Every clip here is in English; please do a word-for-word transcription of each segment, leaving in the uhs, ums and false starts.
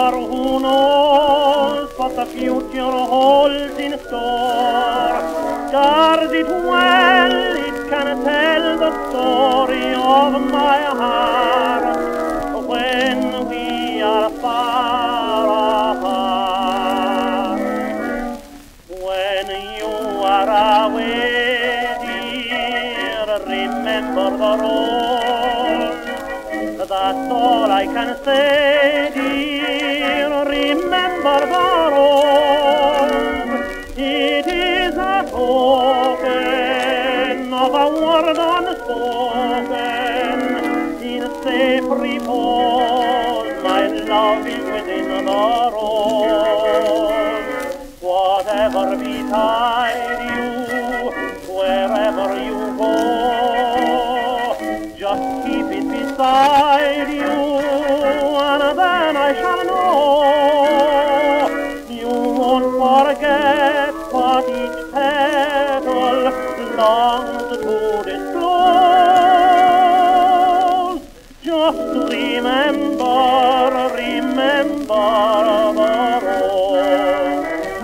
For who knows what the future holds in store? Guard it well, it can tell the story of my heart when we are far apart. When you are away, dear, remember the road. That's all I can say, dear, remember the road. It is a token of a word unspoken. In safe repose, my love is within the road. Whatever betide you, wherever you go, just keep it beside you, and then I shall know you won't forget what each petal longs to disclose. Just remember, remember the road.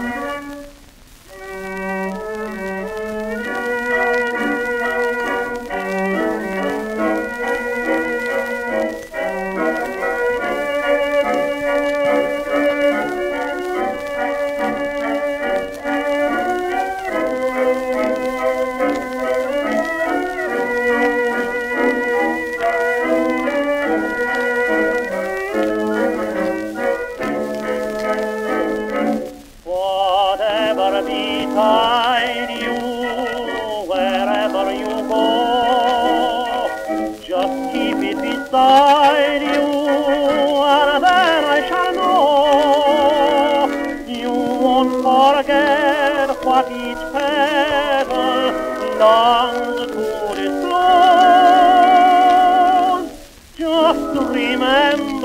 Whatever betide you, wherever you go, just keep it beside you, and then I shall know you won't forget what each petal longs to disclose. Just remember